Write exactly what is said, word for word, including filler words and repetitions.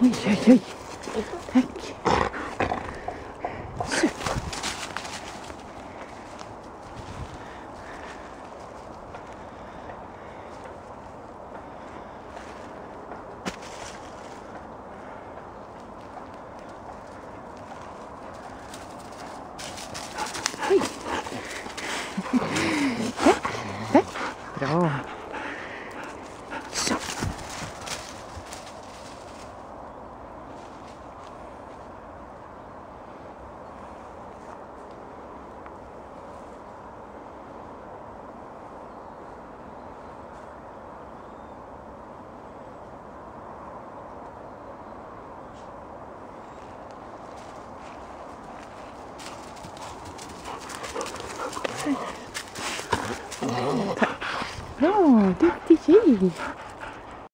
Oi, oi, oi. Tack. Så. Hej. Tack, tack. Bra. Så. Tack. Bra, duktig tjej.